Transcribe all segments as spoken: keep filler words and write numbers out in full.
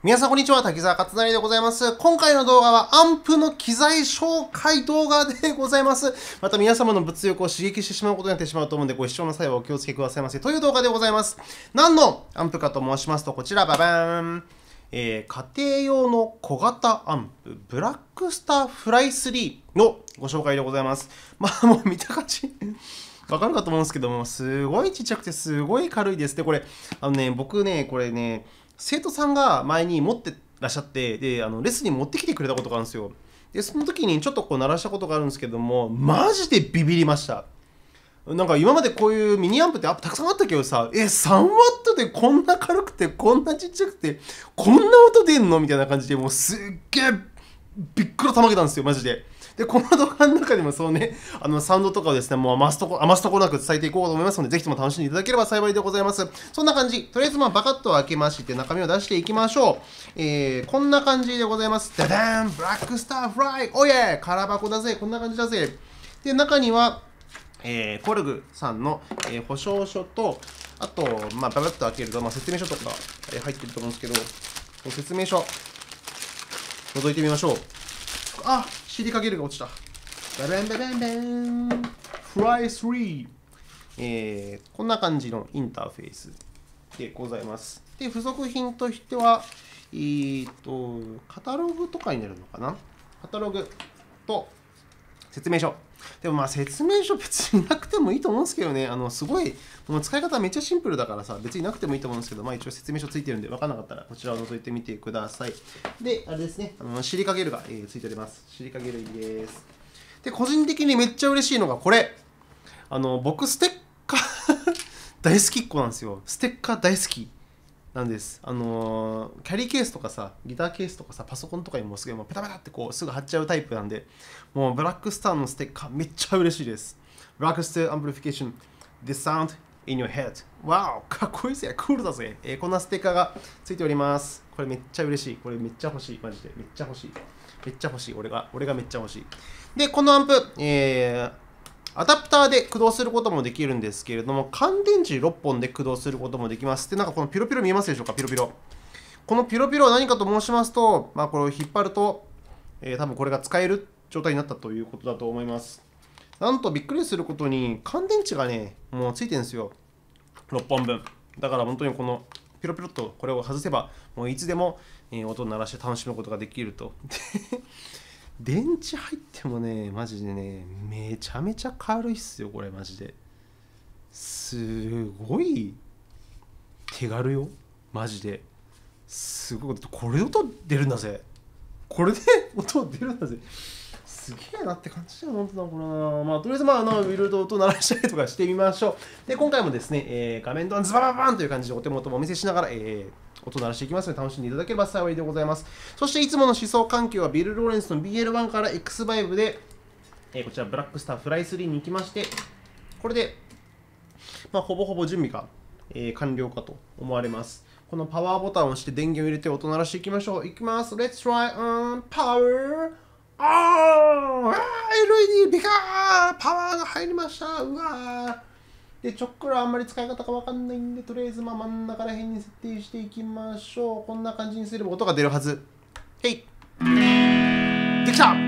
皆さんこんにちは、滝沢勝成でございます。今回の動画はアンプの機材紹介動画でございます。また皆様の物欲を刺激してしまうことになってしまうと思うので、ご視聴の際はお気をつけくださいませ。という動画でございます。何のアンプかと申しますと、こちら、ババーン。えー、家庭用の小型アンプ、ブラックスターフライスリーのご紹介でございます。まあもう見た感じ。わかるかと思うんですけども、すごいちっちゃくてすごい軽いです。で、これ、あのね、僕ね、これね、生徒さんが前に持ってらっしゃって、で、あのレッスンに持ってきてくれたことがあるんですよ。で、その時にちょっとこう鳴らしたことがあるんですけども、マジでビビりました。なんか今までこういうミニアンプってたくさんあったけどさ、え、さんワットでこんな軽くて、こんなちっちゃくて、こんな音出んのみたいな感じで、もうすっげえびっくらたまげたんですよ、マジで。で、この動画の中でもそうね、あのサウンドとかをですね、もう余すとこ、余すとこなく伝えていこうと思いますので、ぜひとも楽しんでいただければ幸いでございます。そんな感じ。とりあえず、まあ、バカッと開けまして、中身を出していきましょう。えー、こんな感じでございます。ダダーンブラックスターフライおいえ空箱だぜこんな感じだぜ。で、中には、えー、コルグさんの、えー、保証書と、あと、まあ、ババッと開けると、まあ、説明書とか、えー、入ってると思うんですけど、説明書、覗いてみましょう。あ、シリカゲルが落ちた。ババンババンバンフライスリー、えー、こんな感じのインターフェースでございます。で、付属品としては、えーと、カタログとかになるのかな？カタログと説明書。でもまあ説明書別になくてもいいと思うんですけどね。あの、すごい、もう使い方めっちゃシンプルだからさ、別になくてもいいと思うんですけど、まあ一応説明書ついてるんで、分からなかったらこちらを覗いてみてください。で、あれですね、あのシリカゲルが、えー、ついております。シリカゲル入りです。で、個人的にめっちゃ嬉しいのがこれ。あの、僕、ステッカー大好きっ子なんですよ。ステッカー大好きなんです。あのー、キャリーケースとかさ、ギターケースとかさ、パソコンとかにもすげえもうペタペタってこうすぐ貼っちゃうタイプなんで、もうブラックスターのステッカーめっちゃ嬉しいです。ブラックスターアンプリフィケーション The sound in your head。わお、かっこいいぜ、クールだぜ、えー。こんなステッカーがついております。これめっちゃ嬉しい。これめっちゃ欲しい。マジで。めっちゃ欲しい。めっちゃ欲しい。俺が、俺がめっちゃ欲しい。で、このアンプ、えー、アダプターで駆動することもできるんですけれども、乾電池ろっぽんで駆動することもできます。で、なんかこのピロピロ見えますでしょうか、ピロピロ。このピロピロは何かと申しますと、まあ、これを引っ張ると、えー、多分これが使える状態になったということだと思います。なんとびっくりすることに、乾電池がね、もうついてるんですよ。ろっぽんぶん。だから本当にこのピロピロっとこれを外せば、もういつでも音を鳴らして楽しむことができると。電池入ってもね、マジでね、めちゃめちゃ軽いっすよ、これ、マジで。すごい手軽よ、マジで。すごい、これで音出るんだぜ。これで音出るんだぜ。すげえなって感じだよ、本当だ、これな。まあ、とりあえず、まあ、あのいろいろと音鳴らしたりとかしてみましょう。で、今回もですね、えー、画面ドアンズバババンという感じでお手元もお見せしながら、えー音鳴らしていきますので楽しんでいただければ幸いでございます。そしていつもの思想環境はビル・ローレンスの ビーエルワン から エックスファイブ で、えー、こちらブラックスターフライスリーに行きまして、これで、まあ、ほぼほぼ準備が、えー、完了かと思われます。このパワーボタンを押して電源を入れて音鳴らしていきましょう。いきます。Let's try on power! あー エルイディー ビカーパワーが入りました。うわーで、ちょっくらあんまり使い方がわかんないんで、とりあえずまあ真ん中ら辺に設定していきましょう。こんな感じにすれば音が出るはず。へいできた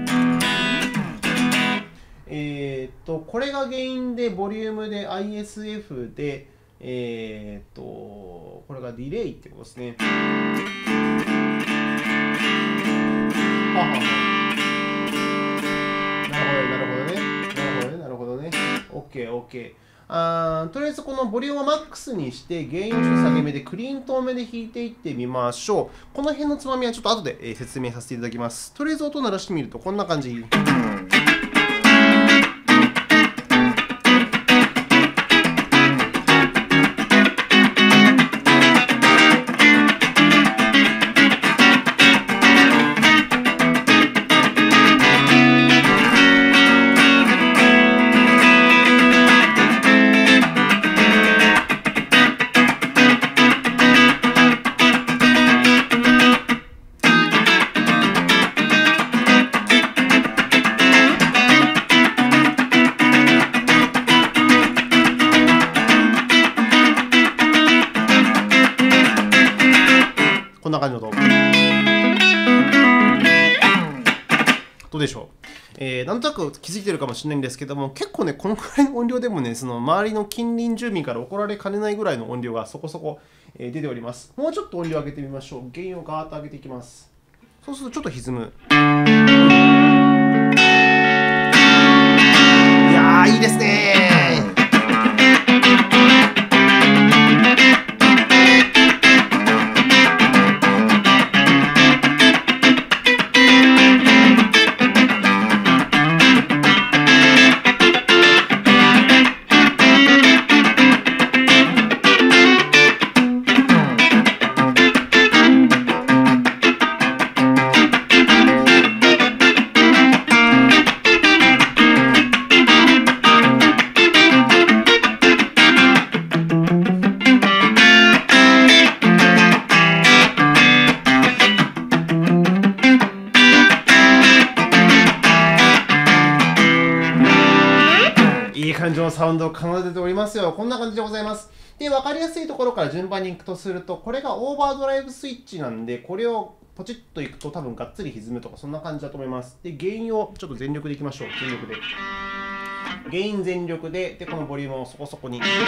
えっと、これが原因で、ボリュームで アイエスエフ で、えっと、これがディレイってことですね。はははなるほど、なるほどね。なるほどね、なるほどね。OK、OK。あとりあえずこのボリュームをマックスにしてゲインをちょっと下げ目でクリーントーン目で弾いていってみましょう。この辺のつまみはちょっと後で説明させていただきます。とりあえず音を鳴らしてみるとこんな感じ。 こんな感じの音。どうでしょう。えー、なんとなく気づいてるかもしれないんですけども、結構ね、このくらいの音量でもね、その周りの近隣住民から怒られかねないぐらいの音量がそこそこ出ております。もうちょっと音量上げてみましょう。原因をガーッと上げていきます。そうするとちょっと歪む。いやー、いいですねー。いい感じのサウンドを奏でておりますよ。こんな感じでございます。で、分かりやすいところから順番に行くとすると、これがオーバードライブスイッチなんで、これをポチッといくと多分がっつり歪むとか、そんな感じだと思います。で、ゲインをちょっと全力でいきましょう。全力で。ゲイン全力で、で、このボリュームをそこそこに。わあ、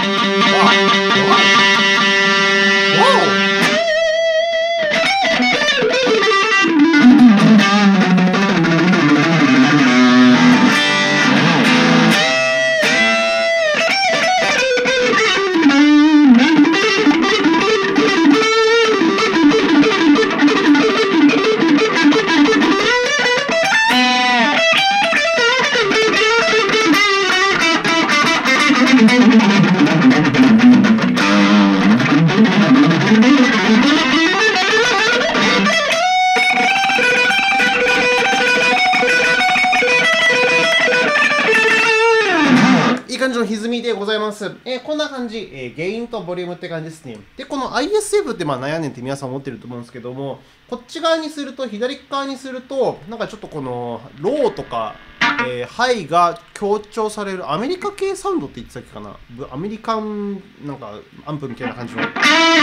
いい感じの歪みでございます。えー、こんな感じ、えー、ゲインとボリュームって感じですね。で、この アイエスエフ ってまあ悩んでって皆さん思ってると思うんですけども、こっち側にすると、左側にすると、なんかちょっとこのローとか、えー、ハイが強調されるアメリカ系サウンドって言ってたっけかな、アメリカンなんかアンプみたいな感じの。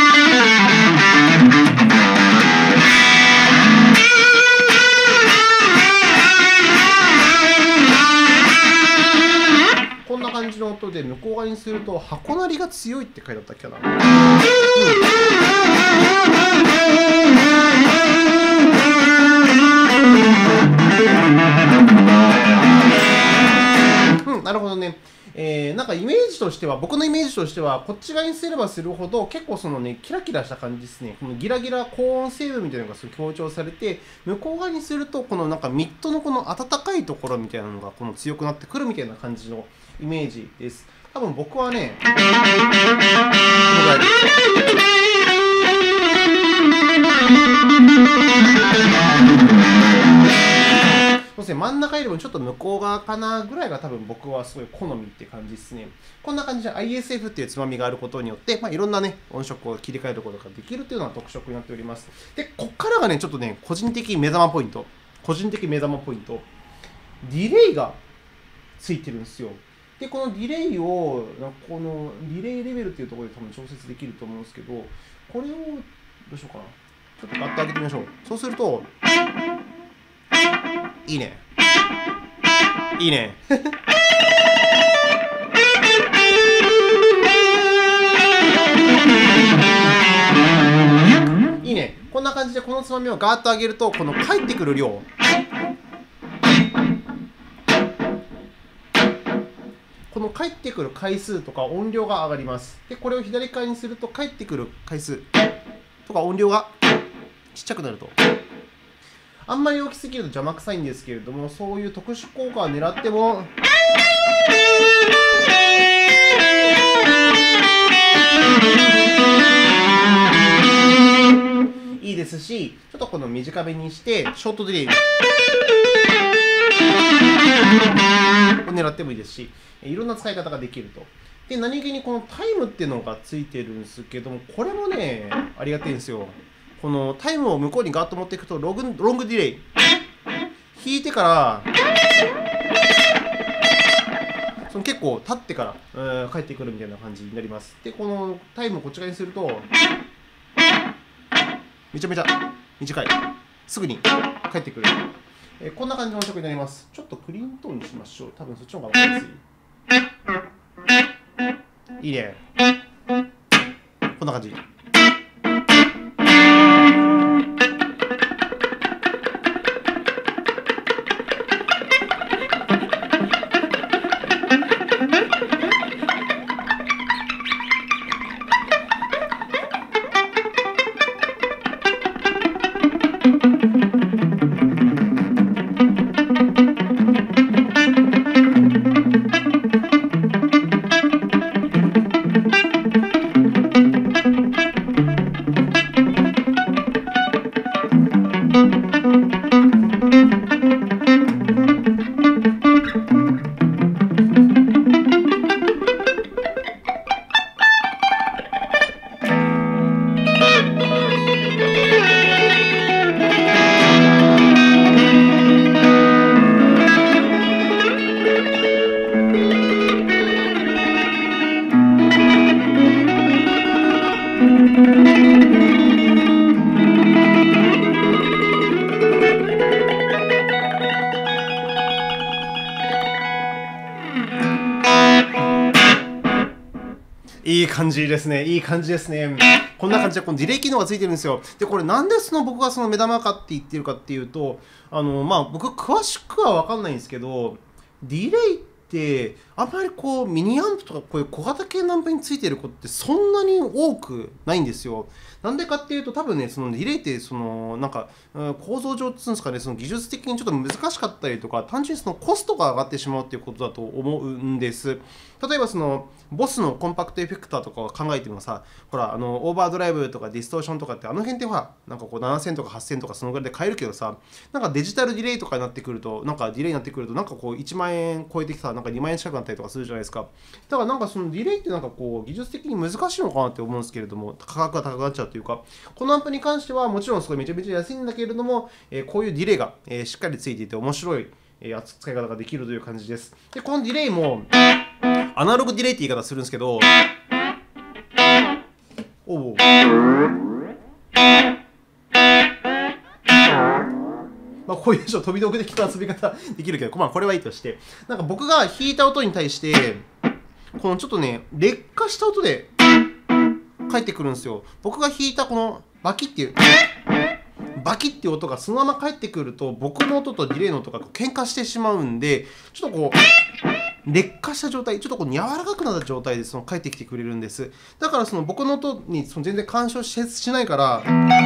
こんな感じの音で向こう側にすると箱鳴りが強いって書いてあったっけかな。うん、うん、なるほどね。えー、なんかイメージとしては、僕のイメージとしては、こっち側にすればするほど、結構そのね、キラキラした感じですね。このギラギラ高音成分みたいなのが強調されて、向こう側にすると、このなんかミッドのこの温かいところみたいなのがこの強くなってくるみたいな感じのイメージです。多分僕はね、このぐらいです。そうですね、真ん中よりもちょっと向こう側かなぐらいが多分僕はすごい好みって感じですね。こんな感じで アイエスエフ っていうつまみがあることによって、まあ、いろんなね、音色を切り替えることができるというのが特色になっております。で、こっからがね、ちょっとね、個人的目玉ポイント。個人的目玉ポイント。ディレイがついてるんですよ。で、このディレイを、このディレイレベルっていうところで多分調節できると思うんですけど、これを、どうしようかな。ちょっとガッと上げてみましょう。そうすると、いいね。いいね。いいね。こんな感じでこのつまみをガーッと上げると、この返ってくる量。この返ってくる回数とか音量が上がります。で、これを左側にすると返ってくる回数とか音量がちっちゃくなると。あんまり大きすぎると邪魔くさいんですけれども、そういう特殊効果を狙っても、いいですし、ちょっとこの短めにして、ショートディレイを狙ってもいいですし、いろんな使い方ができると。で、何気にこのタイムっていうのがついてるんですけども、これもね、ありがたいんですよ。このタイムを向こうにガーッと持っていくとログ、ロングディレイ。弾いてから、その結構経ってから、うん、帰ってくるみたいな感じになります。で、このタイムをこっち側にすると、 めちゃめちゃ短い。すぐに帰ってくる。えー、こんな感じの音色になります。ちょっとクリーントーンにしましょう。多分そっちの方が分かりやすい。いいね。こんな感じ。いい感じですね。いい感じですね。こんな感じでこのディレイ機能がついてるんですよ。で、これなんでその僕がその目玉かって言ってるかっていうと、あの、まあ僕詳しくは分かんないんですけど、ディレイってあんまりこうミニアンプとかこういう小型系のアンプについてることってそんなに多くないんですよ。なんでかっていうと、多分ね、そのディレイってそのなんか構造上っていうんですかね、その技術的にちょっと難しかったりとか、単純にそのコストが上がってしまうっていうことだと思うんです。例えばそのボスのコンパクトエフェクターとかを考えてもさ、ほらあのオーバードライブとかディストーションとかってあの辺ってほらなんかこうななせんとかはっせんとかそのぐらいで買えるけどさ、なんかデジタルディレイとかになってくると、なんかディレイになってくるとなんかこういちまんえん超えてきたなんかにまんえん近くなったりとかするじゃないですか。だからなんかそのディレイってなんかこう技術的に難しいのかなって思うんですけれども、価格が高くなっちゃうというか、このアンプに関してはもちろんすごいめちゃめちゃ安いんだけれども、えー、こういうディレイが、えー、しっかりついていて面白い、えー、扱い方ができるという感じです。で、このディレイもアナログディレイって言い方するんですけど、おお。まあ、こういう飛び道具的な遊び方できるけど、まあ、これはいいとして、なんか僕が弾いた音に対して、このちょっとね、劣化した音で返ってくるんですよ。僕が弾いたこのバキっていう、バキっていう音がそのまま返ってくると、僕の音とディレイの音が喧嘩してしまうんで、ちょっとこう、劣化した状態、ちょっとこう柔らかくなった状態でその返ってきてくれるんです。だからその僕の音にその全然干渉 し, しないから、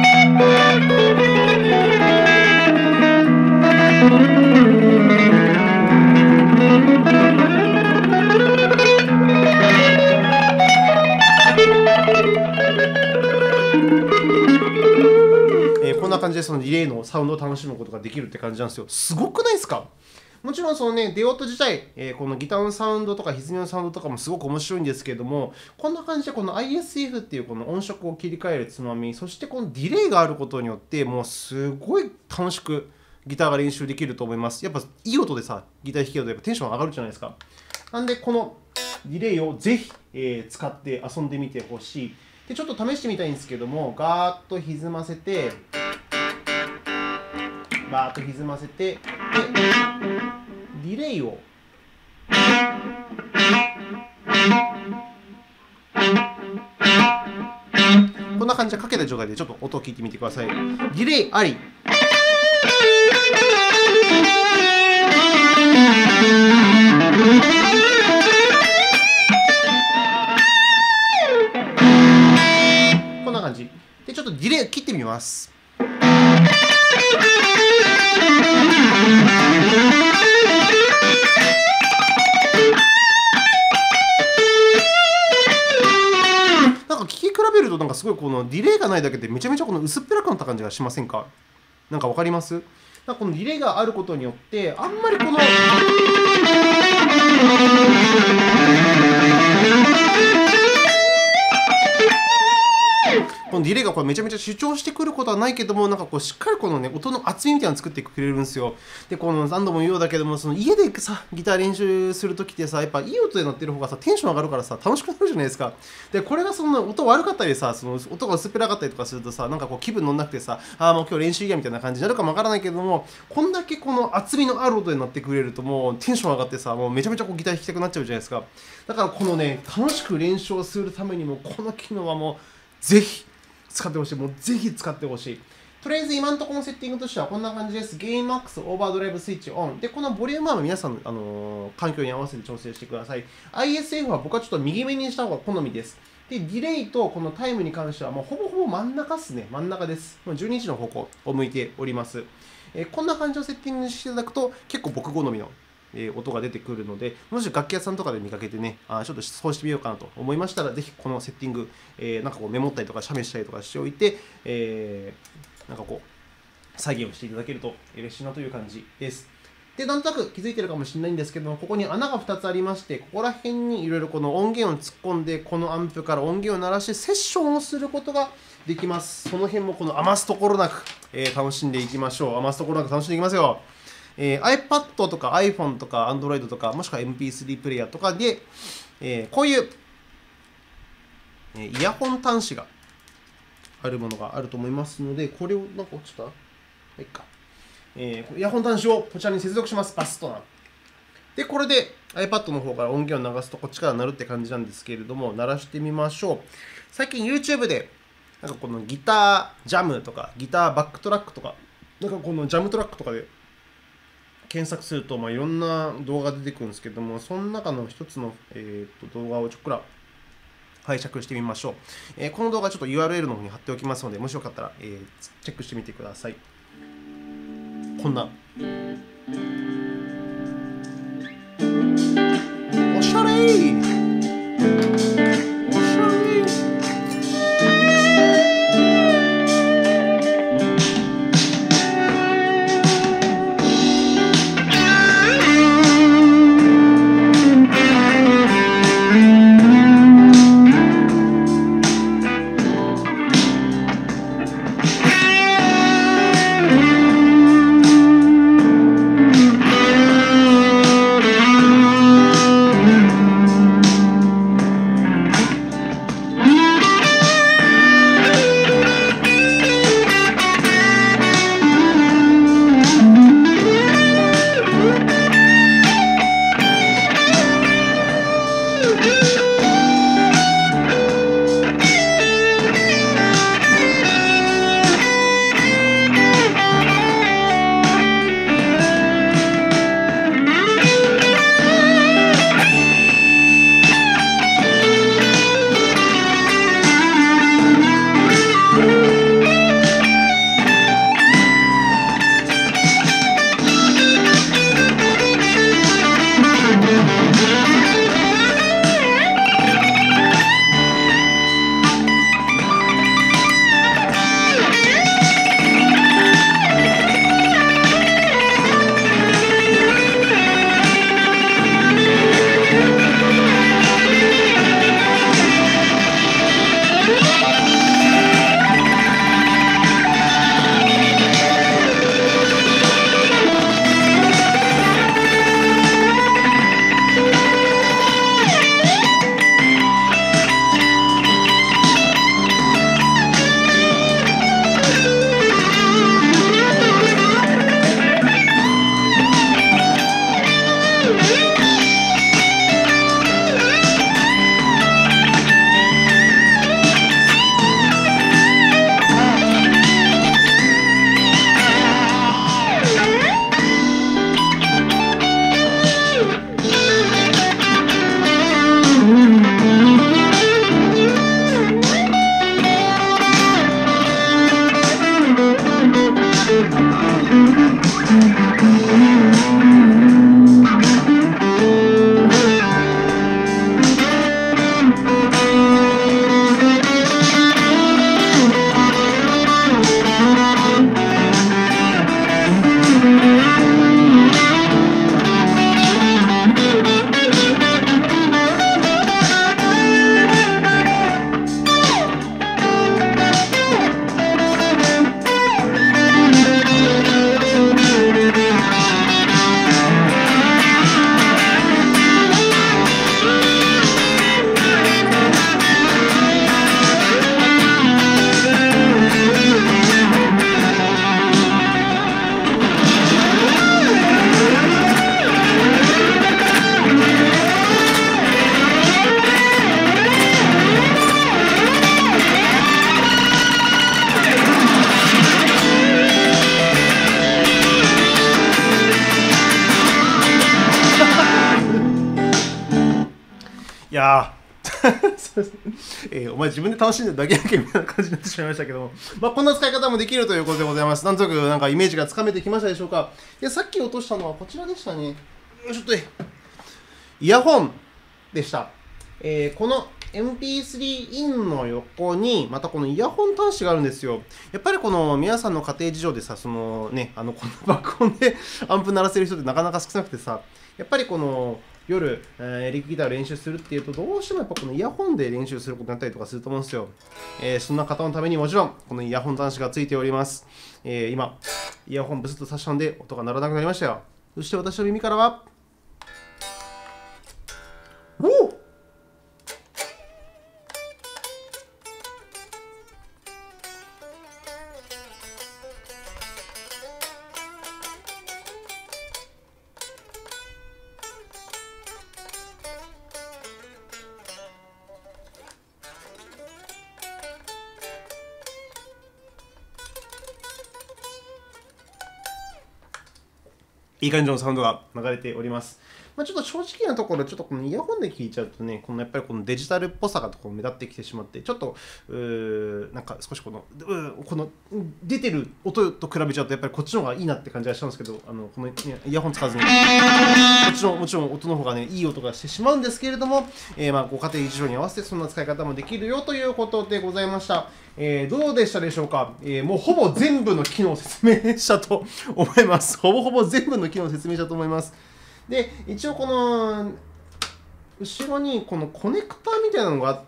えー、こんな感じでそのディレイのサウンドを楽しむことができるって感じなんですよ。すごくないですか？もちろんそのね、デオット自体、えー、このギターのサウンドとか歪みのサウンドとかもすごく面白いんですけれども、こんな感じでこの アイエスエフ っていうこの音色を切り替えるつまみ、そしてこのディレイがあることによって、もうすごい楽しくギターが練習できると思います。やっぱいい音でさ、ギター弾けるとやっぱテンション上がるじゃないですか。なんでこのディレイをぜひ、えー、使って遊んでみてほしい。で、ちょっと試してみたいんですけども、ガーッと歪ませて、バーッと歪ませて、で、ディレイをこんな感じでかけた状態でちょっと音を聞いてみてください。ディレイあり。こんな感じでちょっとディレイ切ってみます。なんか聴き比べるとなんかすごいこのディレイがないだけでめちゃめちゃこの薄っぺらくなった感じがしませんか？なんかわかります？なんかこのディレイがあることによってあんまりこのここのディレイがこれめちゃめちゃ主張してくることはないけども、なんかこうしっかりこのね音の厚みみたいなの作ってくれるんですよ。でこの何度も言うようだけども、その家でさギター練習するときってさ、やっぱいい音で鳴ってる方がさテンション上がるからさ楽しくなるじゃないですか。でこれがそんな音悪かったりさ、その音が薄っぺらかったりとかするとさ、なんかこう気分乗んなくてさ、ああもう今日練習やみたいな感じになるかもわからないけども、こんだけこの厚みのある音で鳴ってくれるともうテンション上がってさ、もうめちゃめちゃこうギター弾きたくなっちゃうじゃないですか。だからこのね楽しく練習をするためにもこの機能はもうぜひ使ってほしい。もうぜひ使ってほしい。とりあえず今のところのセッティングとしてはこんな感じです。ゲインマックス、オーバードライブスイッチオン。で、このボリュームは皆さん、あのー、環境に合わせて調整してください。アイエスエフ は僕はちょっと右目にした方が好みです。で、ディレイとこのタイムに関してはもうほぼほぼ真ん中っすね。真ん中です。じゅうにじの方向を向いております。えー、こんな感じのセッティングにしていただくと結構僕好みのえー、音が出てくるので、もし楽器屋さんとかで見かけてね、あちょっとそうしてみようかなと思いましたら、ぜひこのセッティング、えー、なんかこうメモったりとか、写メしたりとかしておいて、えー、なんかこう、作業していただけると嬉しいなという感じです。で、なんとなく気づいてるかもしれないんですけども、ここに穴がふたつありまして、ここら辺にいろいろこの音源を突っ込んで、このアンプから音源を鳴らしてセッションをすることができます。その辺もこの余すところなく、えー、楽しんでいきましょう。余すところなく楽しんでいきますよ。えー、iPad とか iPhone とか Android とかもしくは エムピースリー プレイヤーとかで、えー、こういう、えー、イヤホン端子があるものがあると思いますので、これをなんかちょっとはいいか、えー、イヤホン端子をこちらに接続します。バスとな。で、これで iPad の方から音源を流すとこっちから鳴るって感じなんですけれども、鳴らしてみましょう。最近 YouTube でなんかこのギタージャムとかギターバックトラックとか、なんかこのジャムトラックとかで検索すると、まあ、いろんな動画が出てくるんですけども、その中の一つの、えー、と動画をちょっくら拝借してみましょう。えー、この動画ちょっと ユーアールエル の方に貼っておきますので、もしよかったら、えー、チェックしてみてください。こんな。おしゃれーやーえー、お前自分で楽しんでるだけやけみたいな感じになってしまいましたけども、まあ、こんな使い方もできるということでございます。なんとなくなんかイメージがつかめてきましたでしょうか。でさっき落としたのはこちらでしたね。よいしょっとイヤホンでした。えー、この エムピースリー インの横にまたこのイヤホン端子があるんですよ。やっぱりこの皆さんの家庭事情でさ、そのね、あのこの爆音でアンプ鳴らせる人ってなかなか少なくてさ、やっぱりこの夜、えー、エレキギターを練習するっていうと、どうしてもやっぱこのイヤホンで練習することになったりとかすると思うんですよ。えー、そんな方のためにもちろん、このイヤホン端子がついております。えー、今、イヤホンブスッと刺したんで、音が鳴らなくなりましたよ。そして私の耳からは、おおいい感じのサウンドが流れております。まあ、ちょっと正直なところ、ちょっとこのイヤホンで聞いちゃうとね、このやっぱりこのデジタルっぽさがこう目立ってきてしまって、ちょっと、うーなんか少しこの、うこの出てる音と比べちゃうと、やっぱりこっちの方がいいなって感じがしたんですけど、あのこのイヤホン使わずに、こっちのもちろん音の方がね、いい音がしてしまうんですけれども、えー、まあご家庭事情に合わせてそんな使い方もできるよということでございました。えー、どうでしたでしょうか。えー、もうほぼ全部の機能を説明したと思います。ほぼほぼ全部の機能を説明したと思います。で、一応この後ろにこのコネクターみたいなのがあって、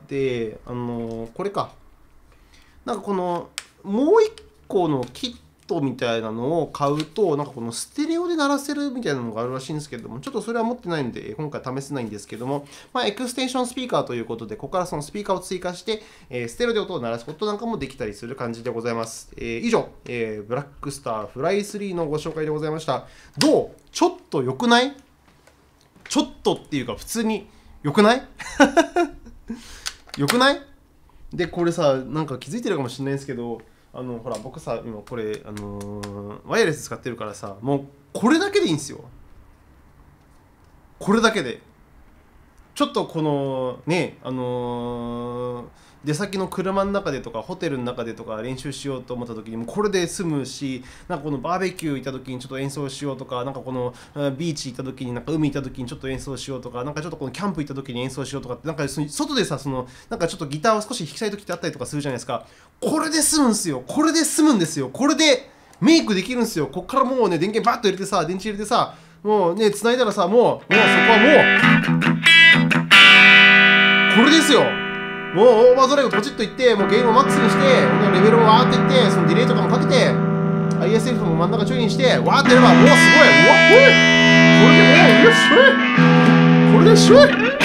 あのー、これか。なんかこのもう一個のキットみたいなのを買うと、なんかこのステレオで鳴らせるみたいなのがあるらしいんですけども、ちょっとそれは持ってないので、今回試せないんですけども、まあ、エクステンションスピーカーということで、ここからそのスピーカーを追加して、えー、ステレオで音を鳴らすことなんかもできたりする感じでございます。えー、以上、えー、ブラックスターフライスリーのご紹介でございました。どう？ちょっと良くない？ちょっとっていうか、普通に良くない良くないで、これさ、なんか気づいてるかもしれないんですけど、あのほら僕さ今これあのー、ワイヤレス使ってるからさ、もうこれだけでいいんですよ。これだけでちょっとこのねあのー、出先の車の中でとかホテルの中でとか練習しようと思った時にもこれで済むし、なんかこのバーベキュー行った時にちょっと演奏しようとか、なんかこのビーチ行った時になんか海行った時にちょっと演奏しようとか、なんかちょっとこのキャンプ行った時に演奏しようとかって、なんか外でさ、そのなんかちょっとギターを少し弾きたい時ってあったりとかするじゃないですか。これで済むんですよ。これで済むんですよ。これでメイクできるんですよ。こっからもうね電源バッと入れてさ、電池入れてさ、もうね繋いだらさ、もうもうそこはもうこれですよ。もうオーバードライブポチッといって、もうゲームをマックスにして、レベルをわーっていって、そのディレイとかもかけて、アイエスエフ も真ん中ちょいにして、わーってやれば、もうすごい、うわっほい、これでもう、よっしょい、これでしょい。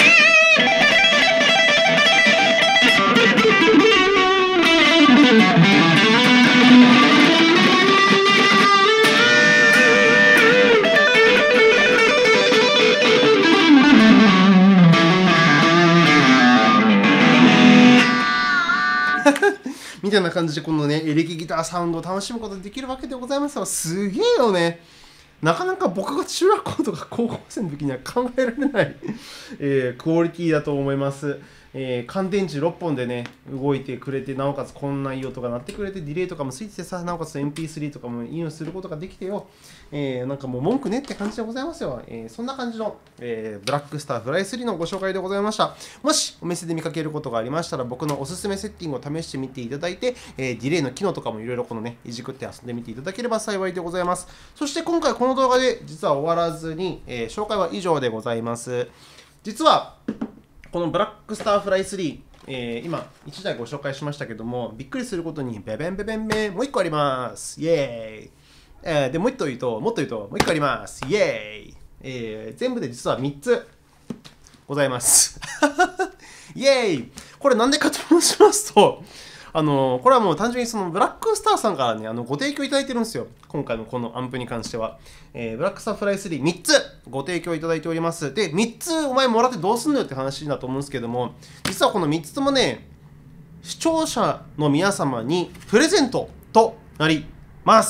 みたいな感じでこのねエレキギターサウンドを楽しむことができるわけでございますが、すげえよね。なかなか僕が中学校とか高校生の時には考えられない、えー、クオリティだと思います。えー、乾電池ろっぽんでね動いてくれて、なおかつこんないい音が鳴ってくれて、ディレイとかもついててさ、なおかつ エムピースリー とかもいいのすることができてよ、えー、なんかもう文句ねって感じでございますよ。えー、そんな感じの、えー、ブラックスターフライスリーのご紹介でございました。もしお店で見かけることがありましたら、僕のおすすめセッティングを試してみていただいて、えー、ディレイの機能とかもいろいろこのねいじくって遊んでみていただければ幸いでございます。そして今回この動画で実は終わらずに、えー、紹介は以上でございます。実はこのブラックスターフライスリー、えー、今いちだいご紹介しましたけども、びっくりすることにベベンベベンベンもういっこあります。イエーイ、えー、でもういっこ言うともっと言うともういっこあります。イエーイ、えー、全部で実はみっつございますイエーイ。これなんでかと申しますと、あのこれはもう単純にそのブラックスターさんからねあのご提供いただいてるんですよ。今回のこのアンプに関しては、えー、ブラックスターフライスリーみっつご提供いただいております。でみっつお前もらってどうすんのよって話だと思うんですけども、実はこのみっつともね視聴者の皆様にプレゼントとなります。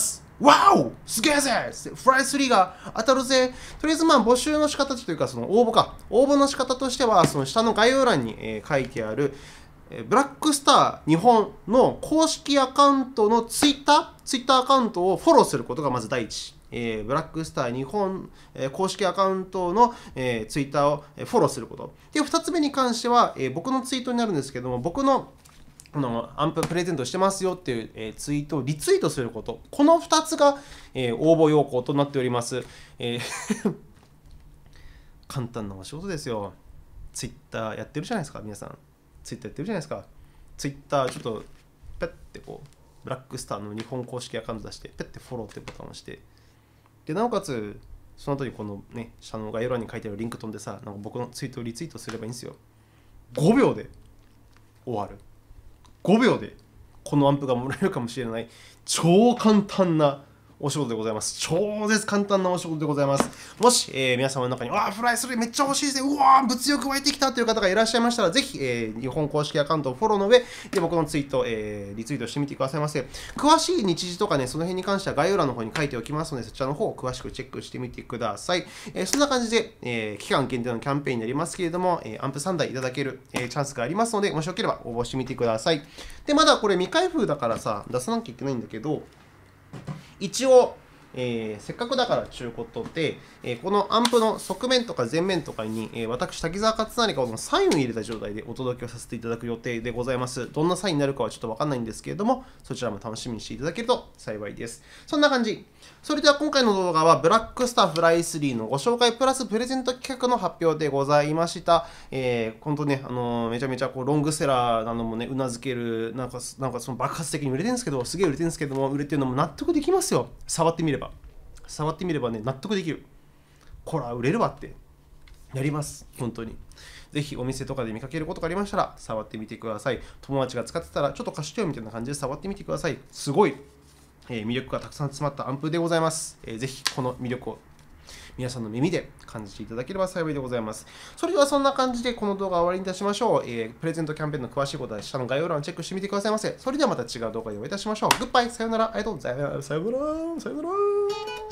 わおすげえぜフライスリーが当たるぜ。とりあえずまあ募集の仕方というか、その応募か。応募の仕方としては、その下の概要欄に、えー、書いてある、ブラックスター日本の公式アカウントのツイッター、ツイッターアカウントをフォローすることがまず第一。えー、ブラックスター日本、えー、公式アカウントの、えー、ツイッターをフォローすること。で、二つ目に関しては、えー、僕のツイートになるんですけども、僕のあのアンププレゼントしてますよっていう、えー、ツイートをリツイートすること。このふたつが、えー、応募要項となっております。えー簡単なお仕事ですよ。ツイッターやってるじゃないですか、皆さん。ツイッターやってるじゃないですか。ツイッターちょっとペッてこう、ブラックスターの日本公式アカウント出して、ペッてフォローってボタンを押して、で、なおかつ、その後にこのね、下の概要欄に書いてあるリンク飛んでさ、なんか僕のツイートをリツイートすればいいんですよ。ごびょうで終わる。ごびょうでこのアンプがもらえるかもしれない超簡単なお仕事でございます。超絶簡単なお仕事でございます。もし、えー、皆様の中に、わあ、フライスリーめっちゃ欲しいですね。うわー、物欲湧いてきたという方がいらっしゃいましたら、ぜひ、えー、日本公式アカウントをフォローの上、で僕のツイート、えー、リツイートしてみてくださいませ。詳しい日時とかね、その辺に関しては概要欄の方に書いておきますので、そちらの方を詳しくチェックしてみてください。えー、そんな感じで、えー、期間限定のキャンペーンになりますけれども、えー、アンプさんだいいただける、えー、チャンスがありますので、もしよければ応募してみてください。で、まだこれ未開封だからさ、出さなきゃいけないんだけど、一応、えー、せっかくだからということで、えー、このアンプの側面とか前面とかに、えー、私、滝沢勝成がサインを入れた状態でお届けをさせていただく予定でございます。どんなサインになるかはちょっとわかんないんですけれども、そちらも楽しみにしていただけると幸いです。そんな感じ。それでは今回の動画は、ブラックスターフライスリーのご紹介プラスプレゼント企画の発表でございました。えー、本当ね、あのー、めちゃめちゃこうロングセラーなのもね、うなずける、なんか、なんかその爆発的に売れてるんですけど、すげえ売れてるんですけども、売れてるのも納得できますよ。触ってみれば。触ってみればね、納得できる。こら、売れるわって。やります。本当に。ぜひお店とかで見かけることがありましたら、触ってみてください。友達が使ってたら、ちょっと貸してよみたいな感じで触ってみてください。すごい、えー、魅力がたくさん詰まったアンプでございます。えー、ぜひこの魅力を皆さんの耳で感じていただければ幸いでございます。それではそんな感じでこの動画を終わりにいたしましょう。えー、プレゼントキャンペーンの詳しいことは下の概要欄をチェックしてみてくださいませ。それではまた違う動画でお会いいたしましょう。グッバイ、さよなら、ありがとうございます。さよなら、さよなら。